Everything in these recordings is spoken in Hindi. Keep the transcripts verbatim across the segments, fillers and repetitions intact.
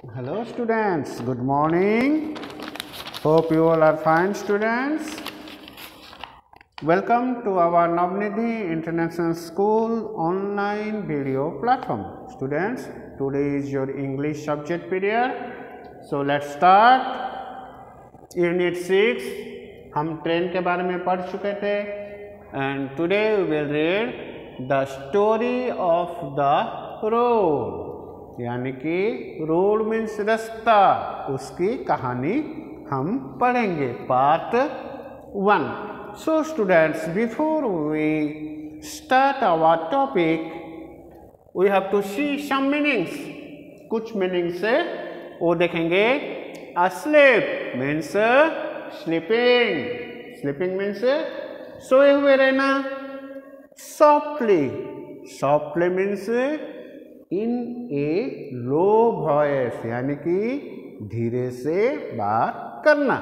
Hello students, good morning. Hope you all are fine students. Welcome to our Navnidhi International School online video platform. Students, today is your English subject period. So let's start. Unit six, हम ट्रेन के बारे में पढ़ चुके थे. And today we will read the story of the road. यानी कि रोड मीन्स रास्ता, उसकी कहानी हम पढ़ेंगे. Part one. So students, before we start our topic we have to see some meanings. कुछ मीनिंग से वो देखेंगे. Asleep means sleeping. Sleeping means सोए हुए रहना. Softly, softly means in a low voice, यानी कि धीरे से बात करना.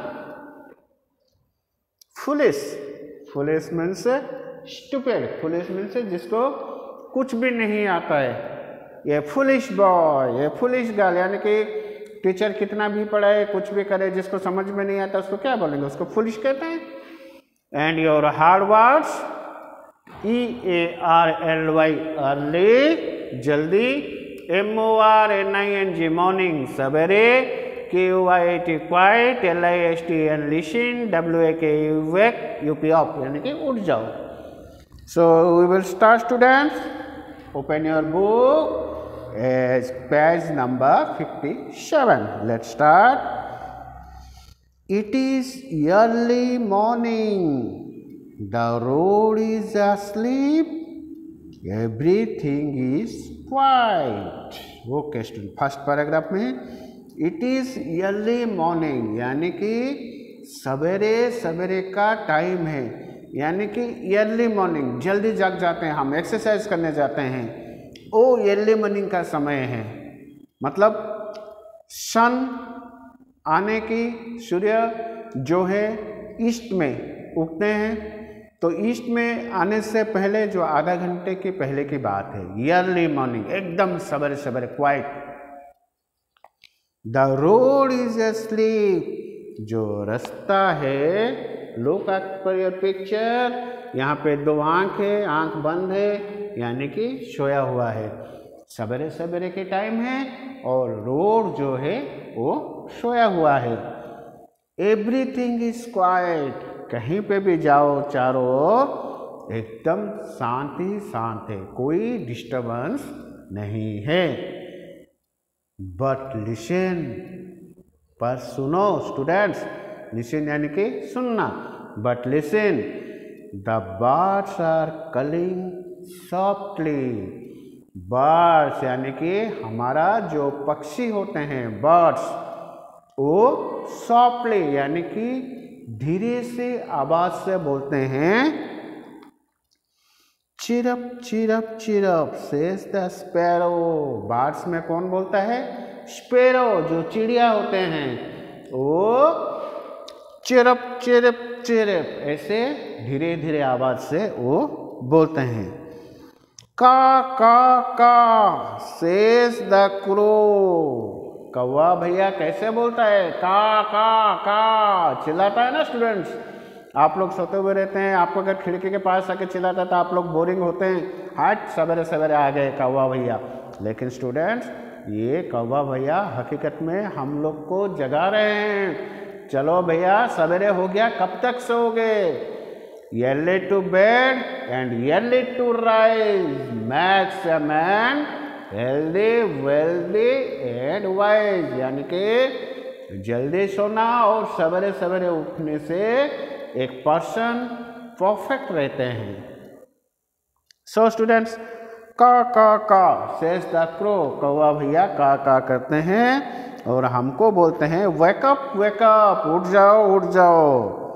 Foolish, foolish means stupid. Foolish means जिसको कुछ भी नहीं आता है. ये फुलिश बॉय, ये फुलिश गर्ल, यानी कि टीचर कितना भी पढ़ाए कुछ भी करे, जिसको समझ में नहीं आता उसको क्या बोलेंगे, उसको फुलिश कहते हैं. And your hard words, E A R L Y early जल्दी. M O R N I N G morning सवेरे. K U I A T quiet. L I S T N listen. W A K U wake. U P up यानी कि उठ जाओ. So we will start students. Open your book as page number fifty seven. Let's start. It is early morning. The road is asleep. Everything is quiet. Okay student, first paragraph में इट इज अर्ली मॉर्निंग यानी कि सवेरे सवेरे का टाइम है. यानी कि अर्ली मॉर्निंग, जल्दी जाग जाते हैं हम, एक्सरसाइज करने जाते हैं. ओ अर्ली मॉर्निंग का समय है, मतलब सन आने की, सूर्य जो है ईस्ट में उगते हैं. तो ईस्ट में आने से पहले जो आधा घंटे की पहले की बात है. अर्ली मॉर्निंग, एकदम सवेरे सवेरे, quiet. The road is asleep. जो रास्ता है, लुक एट योर पिक्चर. यहाँ पे दो आंख है, आंख बंद है, यानी कि सोया हुआ है. सवेरे सवेरे के टाइम है और रोड जो है वो सोया हुआ है. Everything is quiet. कहीं पे भी जाओ चारों ओर एकदम शांत ही शांत है, कोई डिस्टर्बेंस नहीं है. बट लिसन, पर सुनो स्टूडेंट्स. लिसन यानी कि सुनना. But listen, the birds are calling softly. Birds यानी कि हमारा जो पक्षी होते हैं, बर्ड्स, वो सॉफ्टली यानी कि धीरे से आवाज से बोलते हैं. Chirp chirp chirp says the sparrow. Birds में कौन बोलता है? स्पैरो, जो चिड़िया होते हैं, वो चिरप चिरप चिरप ऐसे धीरे धीरे आवाज से वो बोलते हैं. का का का सेज द क्रो. कौवा भैया कैसे बोलता है? का का का चिल्लाता है ना स्टूडेंट्स. आप लोग सोते हुए रहते हैं, आपको अगर खिड़की के पास आके चिल्लाता है तो आप लोग बोरिंग होते हैं. हट, सवेरे सवेरे आ गए कौवा भैया. लेकिन स्टूडेंट्स, ये कौवा भैया हकीकत में हम लोग को जगा रहे हैं. चलो भैया, सवेरे हो गया, कब तक सोओगे? early to bed and early to rise makes a man healthy, wealthy and wise. यानी कि जल्दी सोना और सवेरे सवेरे उठने से एक पर्सन परफेक्ट रहते हैं. सो स्टूडेंट्स, का का का सेज द क्रो. कौवा भैया का का करते हैं और हमको बोलते हैं वेकअप वेकअप, उठ जाओ उठ जाओ.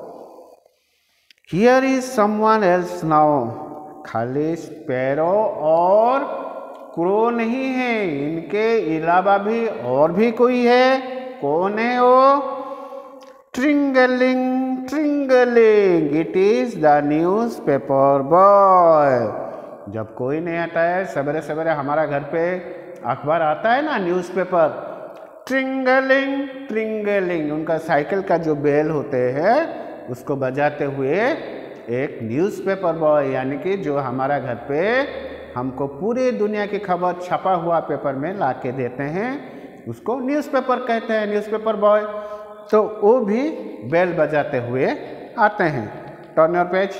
Here is someone else now. खाली स्पैरो और क्रो नहीं है, इनके अलावा भी और भी कोई है. कौन है वो? Tringling tringling, it is the newspaper boy. जब कोई नहीं आता है, सवेरे सवेरे हमारा घर पे अखबार आता है ना, न्यूज़पेपर, ट्रिंगलिंग ट्रिंगलिंग, उनका साइकिल का जो बेल होते हैं उसको बजाते हुए एक न्यूज़पेपर बॉय, यानी कि जो हमारा घर पे हमको पूरी दुनिया की खबर छपा हुआ पेपर में ला के देते हैं, उसको न्यूज़पेपर कहते हैं, न्यूज़पेपर बॉय। तो वो भी बेल बजाते हुए आते हैं। Turn your page.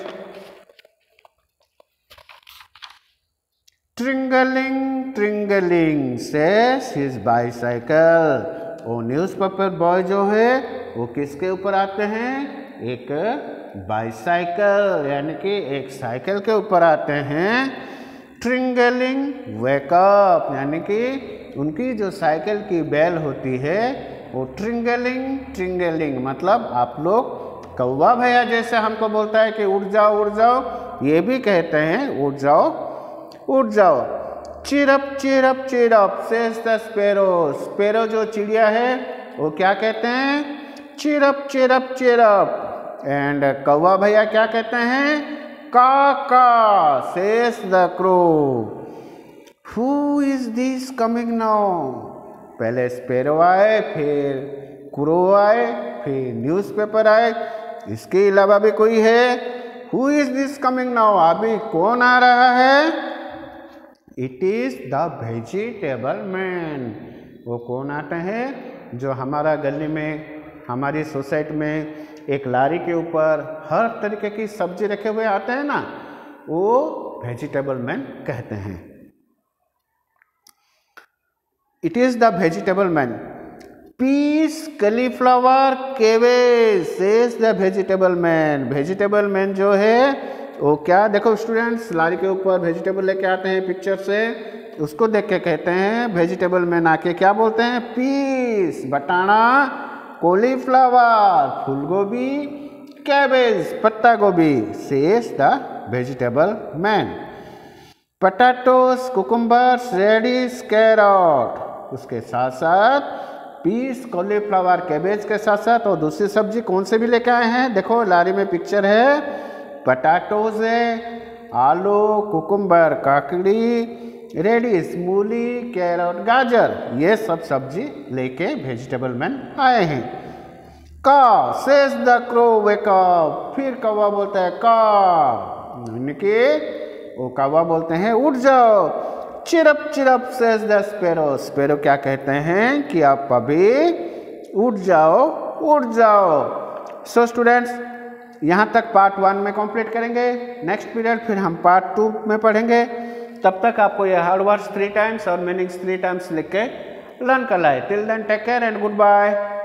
Tringling tringling says his bicycle. वो न्यूज़पेपर बॉय जो है वो किसके ऊपर आते हैं? एक बाइसाइकिल यानी कि एक साइकिल के ऊपर आते हैं। ट्रिंगलिंग वेकअप, यानी कि उनकी जो साइकिल की बेल होती है वो ट्रिंगलिंग ट्रिंगलिंग मतलब आप लोग कौवा भैया जैसे हमको बोलता है कि उठ जाओ उठ जाओ, ये भी कहते हैं उठ जाओ उठ जाओ। Chirp chirp chirp says the sparrow. Sparrow जो चिड़िया है वो क्या कहते हैं? Chirp chirp chirp. एंड कौवा भैया क्या कहते हैं? Caw caw says the crow. Who is this coming now? पहले स्पैरो आए, फिर क्रो आए, फिर न्यूज़पेपर आए, इसके अलावा भी कोई है? Who is this coming now? अभी कौन आ रहा है? It is the vegetable man. वो कौन आते हैं? जो हमारा गली में, हमारी सोसाइटी में एक लारी के ऊपर हर तरीके की सब्जी रखे हुए आते हैं ना, वो वेजिटेबल मैन कहते हैं। It is the vegetable man. Peas cauliflower cabbage says the vegetable man. Vegetable man जो है वो क्या, देखो स्टूडेंट्स, लारी के ऊपर वेजिटेबल लेके आते हैं पिक्चर से, उसको देख के कहते हैं वेजिटेबल मैन आके क्या बोलते हैं? पीस बटाना, कॉलीफ्लावर फूलगोभी, कैबेज पत्ता गोभी says the vegetable man. Potatoes, cucumbers, radish, carrot, उसके साथ साथ पीस, कॉलीफ्लावर, कैबेज के साथ साथ और दूसरी सब्जी कौन से भी लेके आए हैं? देखो लारी में पिक्चर है, पटाटोज है, आलू, कुकुम्बर, काकड़ी, रेडिश मूली, कैरट, गाजर, ये सब सब्जी लेके वेजिटेबल मैन आए हैं। का सेज द क्रो वेकअप। फिर कौवा बोलता है का, यानी कि वो कौवा बोलते हैं उठ जाओ। Chirp chirp says the sparrow. Sparrow क्या कहते हैं कि आप अभी उठ जाओ उठ जाओ। सो स्टूडेंट्स, यहाँ तक पार्ट वन में कंप्लीट करेंगे। नेक्स्ट पीरियड फिर हम पार्ट टू में पढ़ेंगे। तब तक आपको ये हार्ड वर्ड्स थ्री टाइम्स और मीनिंग्स थ्री टाइम्स लिख के लर्न कर लाए। Till then take care and good bye.